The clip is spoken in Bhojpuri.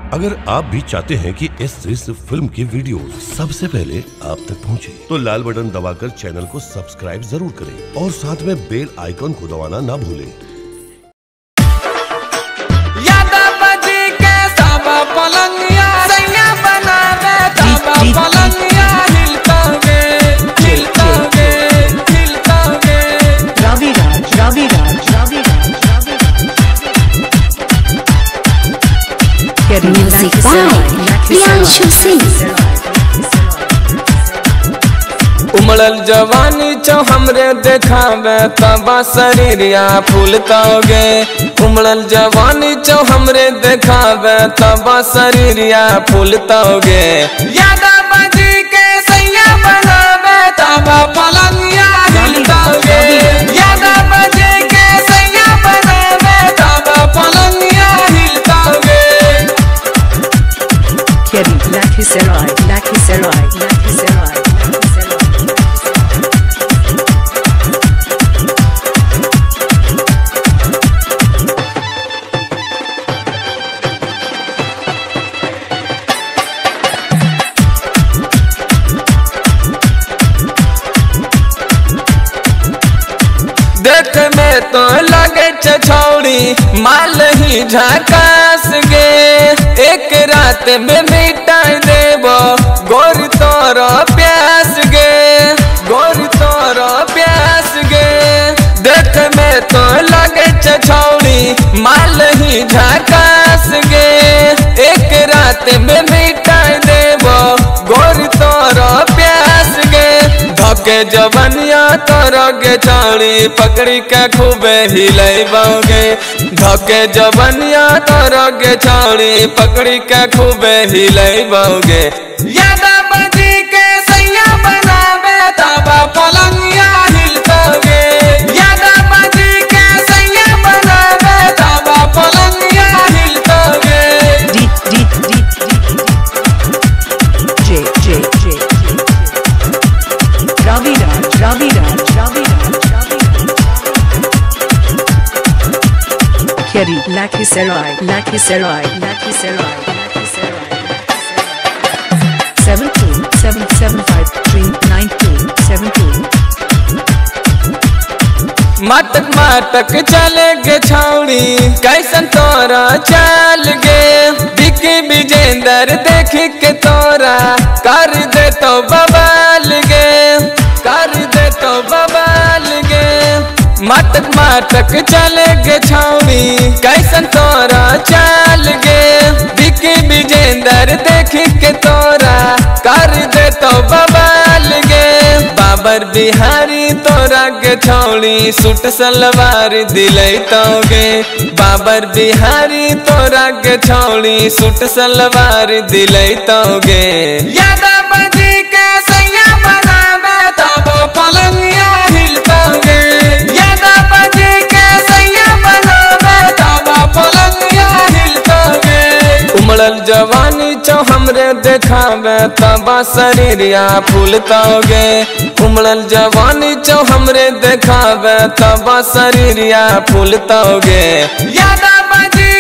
अगर आप भी चाहते हैं कि S3 फिल्म की वीडियो सबसे पहले आप तक पहुंचे, तो लाल बटन दबाकर चैनल को सब्सक्राइब जरूर करें और साथ में बेल आइकॉन को दबाना ना भूलें। Music by Priyanshu Singh। उमड़ल जवानी चौ हमरे देखावे तबा शरीरिया फूलताओगे। उमड़ल जवानी चौ हमरे देखावे तबा शरीरिया फूलताओगे। यादव जी के सैया बनावे तबा पलंगिया हिलताओगे। यादव जी के सैया बनावे तबा पलंगिया हिलताओगे। Lakhisaray, Lakhisaray, Lakhisaray। देख में तो लगे छौड़ी माल ही झकास गे। एक रात में मिटाई देबो गोर तोरो प्यास गे, गोर तोरो प्यास गे। देख में तो लगे छौड़ी माल ही झकास गे। एक रात में मिटाई देबो गोर तोरो प्यास गे। धके जवनिया तोरो गे छौड़ी पकड़ी के खूबे हिलैबोगे। धके जवनिया तोरो गे छौड़ी पकड़ी के खूबे हिलैबोगे। यादव जी के सैया बनावे तबा पलंगिया हिलतोगे। यादव जी के सैया बनावे तबा पलंगिया हिलतोगे। Raviraj, Raviraj, Raviraj, Raviraj। Lakhisaray, Lakhisaray, Lakhisaray, Lakhisaray। 7277539272। मटक मटक चले गे छौड़ी कैसन तोरा चाल गे। बिकी विजेंदर देख के तोरा कर दे तो बवाल गे, कर दे तो बवाल गे। मटक मटक चले गे छौड़ी कैसन तोरा चाल गे। बिकी विजेंदर देख के तोरा कर दे तो बवाल गे। बाबर बिहारी तोरा गे छौड़ी सूट सलवार दिलैतोगे। बाबर बिहारी तोरा गे छौड़ी सूट सलवार दिलैतोगे। यादव जी के सैया बनावे तबो पलंगिया हिलतोगे। यादव जी के सैया बनावे तबो पलंगिया हिलतोगे। उमड़ल जवानी चौ हमरे देखावे तबा शरीरिया फूलताओगे। उमड़ल जवानी चौ हमरे देखावे तबा शरीरिया फूलताओगे। यादव जी